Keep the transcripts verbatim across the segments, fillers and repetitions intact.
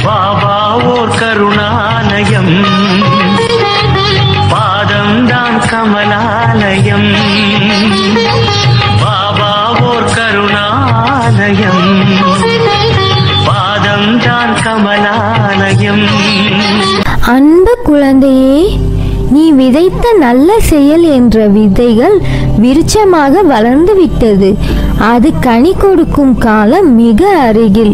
பாபா ஓர் கருணாலயம், பாதம்தான் கமலாலயம். பாபா ஓர் கருணாலயம், பாதம்தான் கமலாலயம். அன்பு குழந்தையே, நீ விதைத்த நல்ல செயல் என்ற விதைகள் விருட்சமாக வளர்ந்து விட்டது. அது கனி கொடுக்கும் காலம் மிக அருகில்.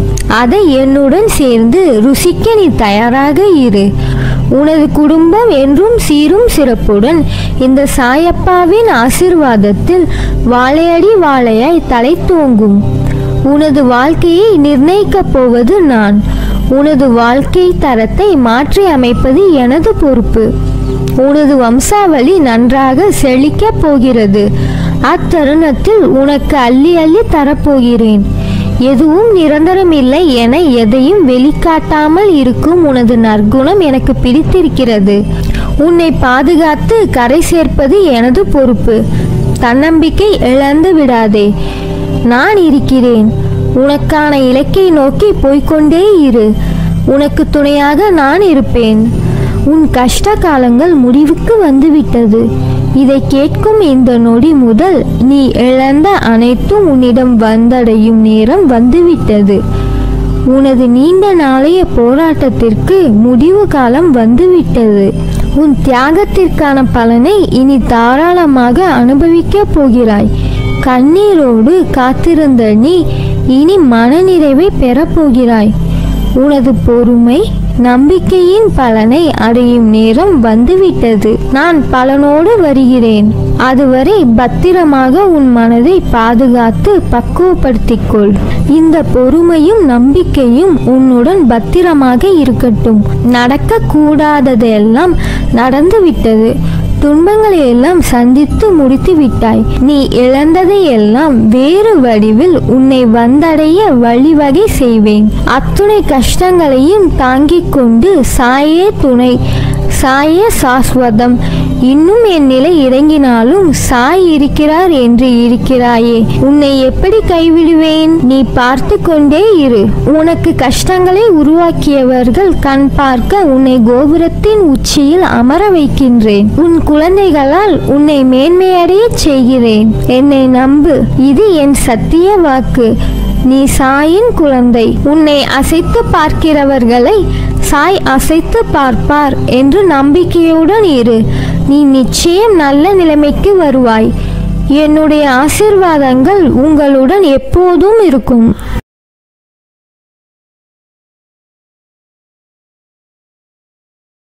அதை என்னுடன் சேர்ந்து ருசிக்க நீ தயாராக இரு. உனது குடும்பம் என்றும் சீரும் சிறப்புடன் இந்த சாயப்பாவின் ஆசிர்வாதத்தில் வாழையடி வாழையாய் தலை தூங்கும். உனது வாழ்க்கையை நிர்ணயிக்கப் போவது நான். உனது வாழ்க்கை தரத்தை மாற்றி அமைப்பது எனது பொறுப்பு. உனது வம்சாவளி நன்றாக செழிக்கப் போகிறது. அத்தருணத்தில் உனக்கு அள்ளி அள்ளி தரப்போகிறேன். எதுவும் நிரந்தரமில்லை என எதையும் வெளிக்காட்டாமல் இருக்கும் உனது நற்குணம் எனக்கு பிடித்திருக்கிறது. உன்னை பாதுகாத்து கரை சேர்ப்பது எனது பொறுப்பு. தன்னம்பிக்கை இழந்து விடாதே. நான் இருக்கிறேன். உனக்கான இலக்கை நோக்கி போய்கொண்டே இரு. உனக்கு துணையாக நான் இருப்பேன். உன் கஷ்ட காலங்கள் முடிவுக்கு வந்துவிட்டது. இதை கேட்கும் இந்த நொடி முதல் நீ இழந்த அனைத்தும் உன்னிடம் வந்தடையும் நேரம் வந்துவிட்டது. உனது நீண்ட நாளைய போராட்டத்திற்கு முடிவு காலம் வந்துவிட்டது. உன் தியாகத்திற்கான பலனை இனி தாராளமாக அனுபவிக்கப் போகிறாய். கண்ணீரோடு காத்திருந்த நீ இனி மனநிறைவை பெறப்போகிறாய். உனது பொறுமை நம்பிக்கையின் பலனை அடையும் நேரம் வந்துவிட்டது. நான் பலனோடு வருகிறேன். அதுவரை பத்திரமாக உன் மனதை பாதுகாத்து பக்குவப்படுத்திக் கொள். இந்த பொறுமையும் நம்பிக்கையும் உன்னுடன் பத்திரமாக இருக்கட்டும். நடக்க கூடாததெல்லாம் நடந்துவிட்டது. துன்பங்களை எல்லாம் சந்தித்து முடித்து விட்டாய். நீ இழந்ததை எல்லாம் வேறு வடிவில் உன்னை வந்தடைய வழிவகை செய்வேன். அத்துணை கஷ்டங்களையும் தாங்கிக் கொண்டு சாயே துணை, சாயே சாஸ்வதம். இன்னும் என் நிலை இறங்கினாலும் சாய் இருக்கிறார் என்று இருக்கிறாயே. உன்னை எப்படி கைவிடுவேன்? நீ பார்த்து கொண்டே இரு. உனக்கு கஷ்டங்களை உருவாக்கியவர்கள் கண் பார்க்க உன்னை கோபுரத்தின் உச்சியில் அமர வைக்கின்றேன். உன் குழந்தைகளால் உன்னை மேன்மையடைய செய்கிறேன். என்னை நம்பு. இது என் சத்திய வாக்கு. நீ சாயின் குழந்தை. உன்னை அசைத்து பார்க்கிறவர்களை சாய் அசைத்து பார்ப்பார் என்று நம்பிக்கையுடன் இரு. நீ நிச்சயம் நல்ல நிலைமைக்கு வருவாய். என்னுடைய ஆசீர்வாதங்கள் உங்களுடன் எப்போதும் இருக்கும்.